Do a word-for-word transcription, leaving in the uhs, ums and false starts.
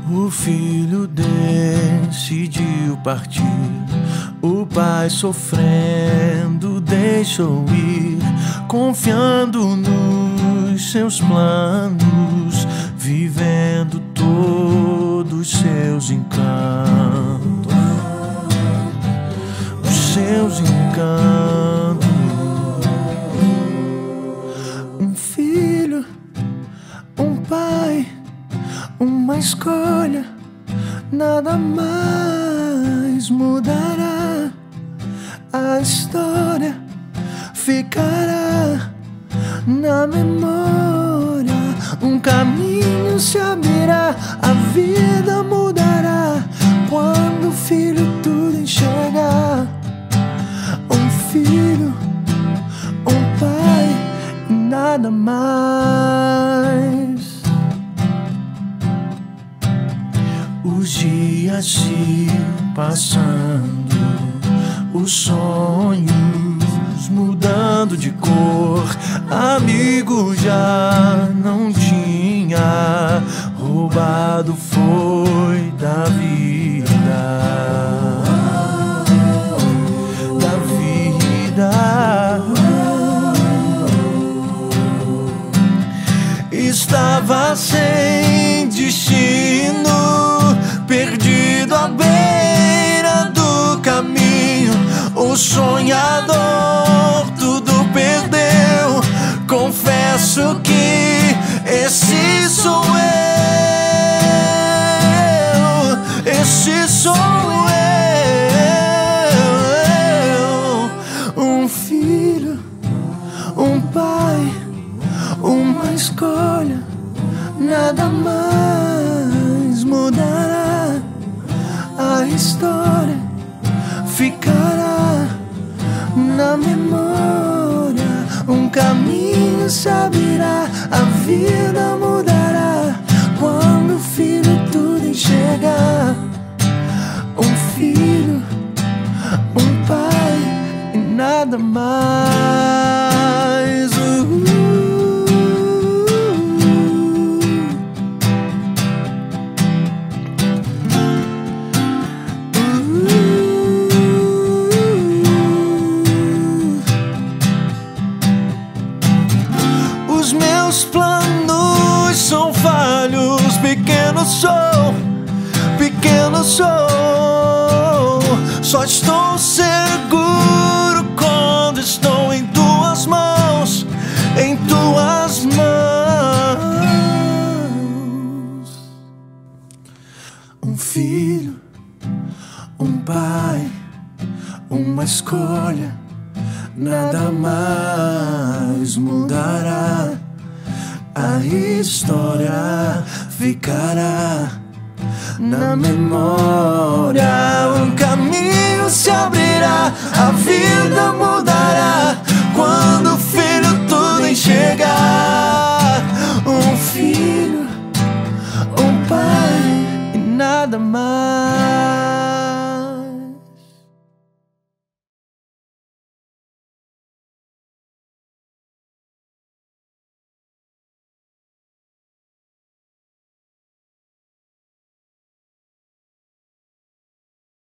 O filho decidiu partir, o pai sofrendo deixou ir, confiando nos seus planos, vivendo todos os seus encantos, os seus encantos. Um filho, um pai, uma escolha, nada mais mudará. A história ficará na memória. Um caminho se abrirá, a vida mudará quando o filho tudo enxergar. Um filho, um pai e nada mais. Os dias se passando, os sonhos mudando de cor. Amigo já não tinha, roubado foi da vida, da vida. Estava sem destino, perdido à beira do caminho. O sonhador tudo perdeu. Confesso que esse sou eu, esse sou eu. Um filho, um pai, uma escolha, nada mais mudará. A história ficará na memória. Um caminho se abrirá, a vida mudará quando o filho tudo enxergar. Um filho, um pai e nada mais. uh, Os meus planos são falhos, pequeno sou, pequeno sou. Só estou seguro quando estou em tuas mãos, em tuas mãos. Um filho, um pai, uma escolha, nada mais mudará. A história ficará na memória. Um caminho se abrirá, a vida mudará quando o filho tudo enxergar. Um filho,